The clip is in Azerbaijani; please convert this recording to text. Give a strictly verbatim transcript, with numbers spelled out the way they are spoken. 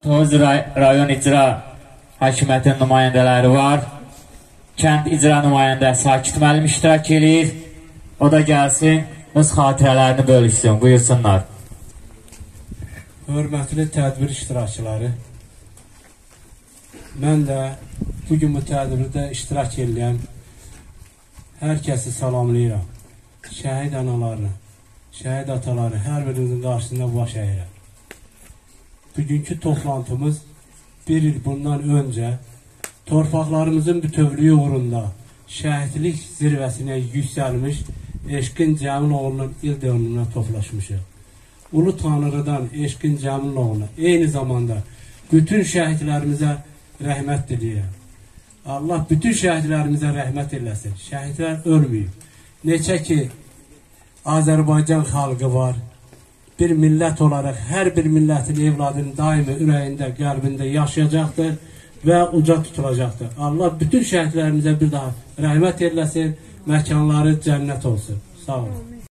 Toz rayon icra hakimiyyətinin nümayəndələri var. Kənd icra nümayəndəsi Sakit müəllim iştirak edir. O da gəlsin, öz xatirələrini bölüşsün. Buyursunlar. Hörmətli tədbir iştirakçıları, mən də bugün bu tədbirdə iştirak edən hər kəsi salamlayıram. Şəhid analarını, şəhid ataları hər birinizin qarşısında baş əyirəm. Bugünkü toplantımız bir il bundan öncə torpaqlarımızın bütövlüyü uğrunda şəhidlik zirvəsinə yüksəlmiş Eşqin Cəmiloğlu'nun il dönümünə toplaşmışıq. Ulu Tanrı'dan Eşqin Cəmiloğlu'na eyni zamanda bütün şəhidlərimizə rəhmət diləyirəm. Allah bütün şəhidlərimizə rəhmət eləsin. Şəhidlər ölməyib. Neçə ki Azərbaycan xalqı var. Bir millət olaraq hər bir millətin evladının daimi ürəyində, qəlbində yaşayacaqdır və uca tutulacaqdır. Allah bütün şəhidlərimizə bir daha rəhmət eləsin, məkanları cənnət olsun. Sağ olun.